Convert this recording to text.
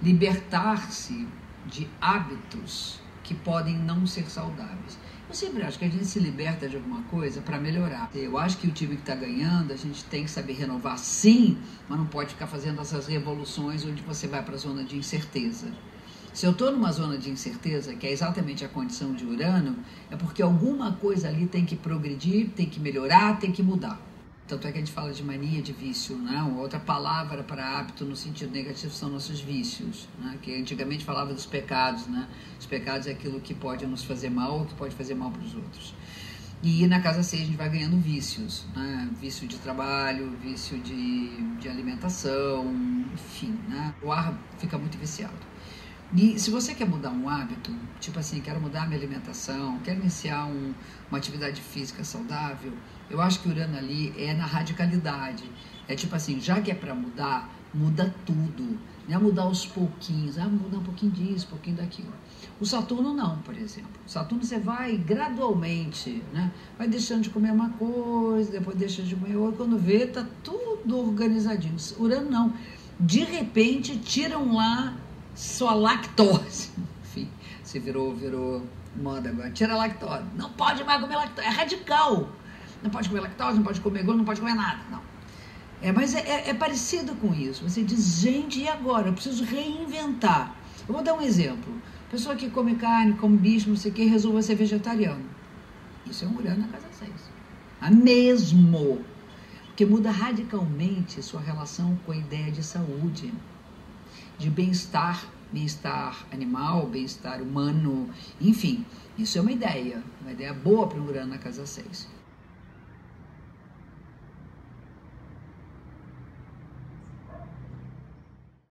libertar-se de hábitos que podem não ser saudáveis. Eu sempre acho que a gente se liberta de alguma coisa para melhorar. Eu acho que o time que está ganhando, a gente tem que saber renovar sim, mas não pode ficar fazendo essas revoluções onde você vai para a zona de incerteza. Se eu estou numa zona de incerteza, que é exatamente a condição de Urano, é porque alguma coisa ali tem que progredir, tem que melhorar, tem que mudar. Tanto é que a gente fala de mania, de vício, né? Outra palavra para hábito no sentido negativo são nossos vícios, né? Que antigamente falava dos pecados, né? Os pecados é aquilo que pode nos fazer mal ou que pode fazer mal para os outros. E na casa 6 a gente vai ganhando vícios, né? Vício de trabalho, vício de alimentação, enfim, né? O ar fica muito viciado. E se você quer mudar um hábito, tipo assim, quero mudar minha alimentação, quero iniciar uma atividade física saudável, eu acho que o Urano ali é na radicalidade. É tipo assim, já que é para mudar, muda tudo. Não é mudar aos pouquinhos, mudar um pouquinho disso, um pouquinho daquilo. O Saturno não, por exemplo. O Saturno você vai gradualmente, né? Vai deixando de comer uma coisa, depois deixa de comer outra, quando vê, tá tudo organizadinho. O Urano não. De repente, tiram lá sua lactose. Enfim, você virou moda agora. Tira a lactose. Não pode mais comer lactose. É radical. Não pode comer lactose, não pode comer glúten, não pode comer nada. Não. Mas é parecido com isso. Você diz, gente, e agora? Eu preciso reinventar. Eu vou dar um exemplo. Pessoa que come carne, come bicho, não sei o que, resolva ser vegetariano. Isso é um Urano na casa 6. Mesmo. Porque muda radicalmente sua relação com a ideia de saúde, de bem-estar animal, bem-estar humano, enfim, isso é uma ideia boa para o Urano na casa 6.